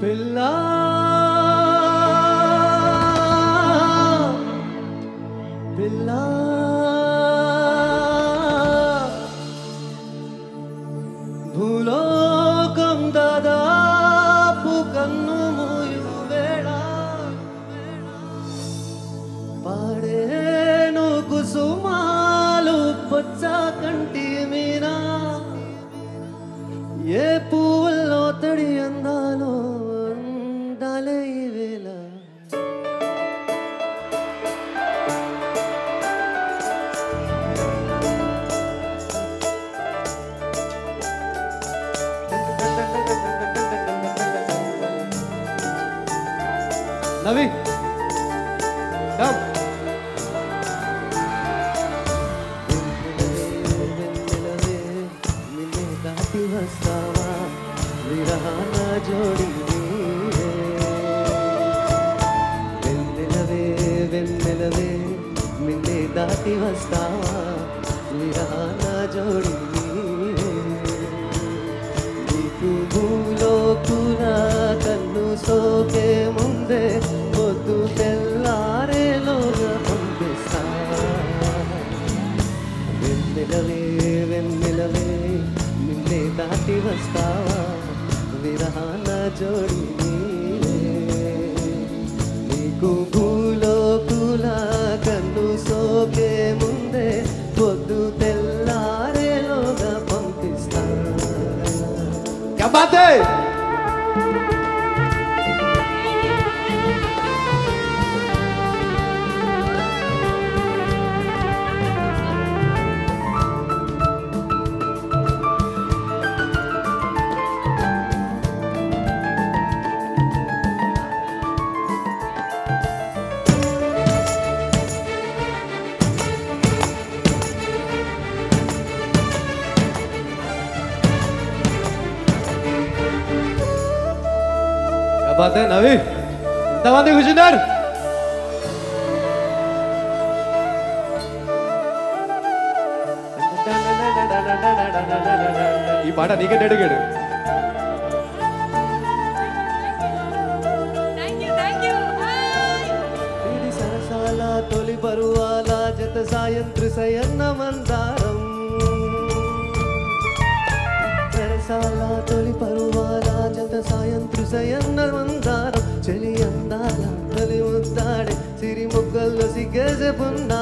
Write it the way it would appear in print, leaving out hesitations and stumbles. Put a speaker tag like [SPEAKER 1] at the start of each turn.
[SPEAKER 1] పిల్లా పిల్లా భూలోకం దాదాపు కన్ను మూయు వేళ పాడేను కుసుమాలు పచ్చ కంటి మీనా ఏ పువ్వుల్లో తడి అందాలో అందాలే ఈ వేళ నవి కమ్ దాటి వస్తావా విరహాన జోడి వెన్నెలవే వెన్నెలవే నిన్నే దాటి వస్తావా విరహాన జోడి నీకు భూలోకుల కన్ను సోకే ముందే పొద్దు తెల్లారేలోగా పంపిస్తా వెన్నెలవే వెన్నెలవే నిన్నే దాటి వస్తావా విరహాన జోడి నీకు భూలోకుల కన్ను సోకే ముందే పొద్దు తెల్లారేలోగా పంపిస్తా. క్యా బాత్ హై बात है नवी इंतమంది కూర్చున్నారు ఈ పాట నీకే డెడికేట్ ఇది సరసాల తొలి పరువాల జత సాయంత్రి సయన్న మందారం సరసాల తొలి పరువాల జత సాయంత్రి సయన్న మందారం చెలి అందాల తొలి ముద్దాడే సిరి మొగ్గల్లో సిగ్గేసే పున్నా